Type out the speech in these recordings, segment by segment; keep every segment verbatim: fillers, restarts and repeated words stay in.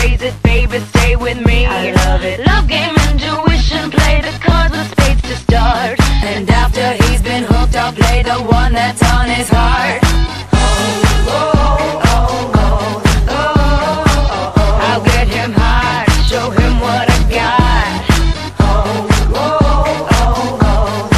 phrase it, baby, stay with me. I love it. Love game, intuition, play the cards with spades to start. And after he's been hooked, I'll play the one that's on his heart. Oh, oh, oh, oh, oh, oh. I'll get him hard, show him what I got. Oh, oh, oh, oh,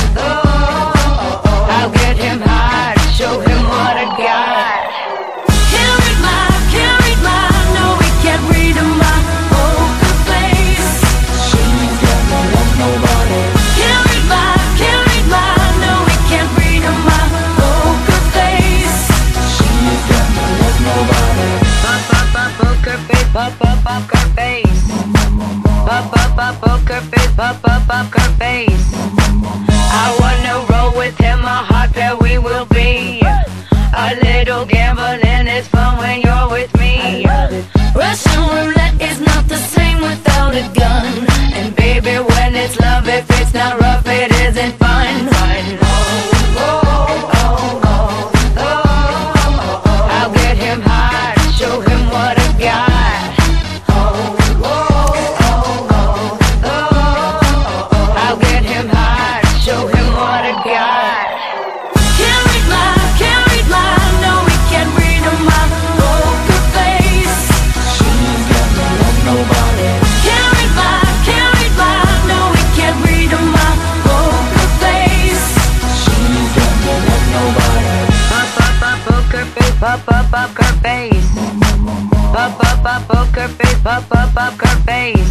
oh. I'll get him hard, show him what I got. Can't read my, can't read my, no, we can't read my poker face. She ain't got no love, nobody. Can't read my, can't read my, no, we can't read my poker face. She ain't got no love, nobody. Pop, pop, pop, poker face, pop, pop, poker face. Pop, pop, pop, poker face, pop, pop, poker face. I wanna roll with him, a hot pair we will be. A little gambling is fun when you're with me. Russian roulette is not the same without a gun. And baby, when it's love, if it's not rough, it isn't fun. Oh, oh, oh, oh, oh, oh. I'll get him hard, show him what I got. Oh, oh, oh, oh, oh. I'll get him hard, show him what I got. Can't read my, can't read my, no, we can't read my poker face. She ain't got no love, nobody. Can't read my, can't read my, no, we can't read my poker face. She ain't got no love, nobody. Pop, pop, pop, poker face, pop, pop, poker face. Pop, pop, pop, poker face, pop, pop, poker face.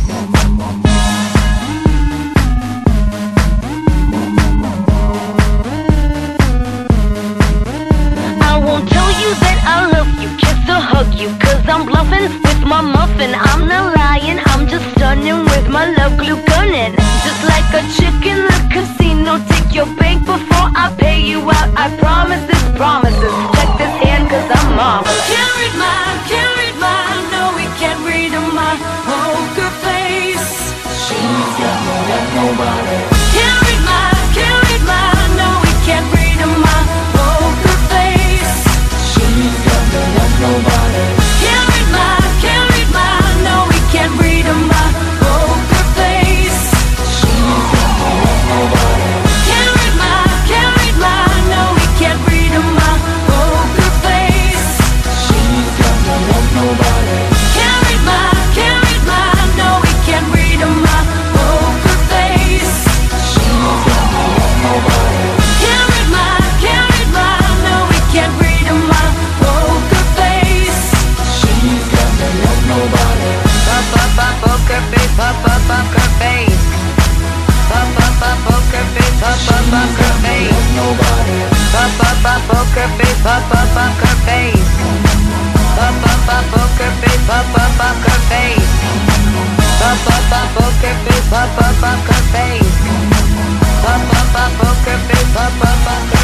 I won't tell you that I love you, kiss or hug you, cause I'm bluffing with my muffin. I'm not lying, I'm just stunning with my love glue gunning. Just like a chick in the casino, take your bank before I pay you out. I promise this promises, check this hand cause I'm marvelous. Can't read my, can't read my, no, we can't read my poker face. She ain't got no love, nobody. Can't read my, can't read my, no, we can't read my poker face. She ain't got no love, nobody. Can't read my, can't read my, no, we can't read my poker face. She ain't got no love, nobody. Can't read my, can't read my, no, we can't read my poker face. She ain't got no love, nobody. Can't read my, can't read my, no, we can't read my poker face. She ain't got no love, nobody. Can't read my, can't read my, no, we can't read my poker face. She ain't got no love, nobody. Pop, pop, pop, poker face, pop, pop, poker face. Pop, pop, pop, poker face, pop, pop, poker face. Love, nobody. Pop, pop, pop, poker face, pop, pop, poker face. Pop, pop, pop, poker face, pop, pop, poker face. Pop, pop, pop, poker face, pop, pop, poker face. Pop, pop, pop, poker face, pop, pop, poker face.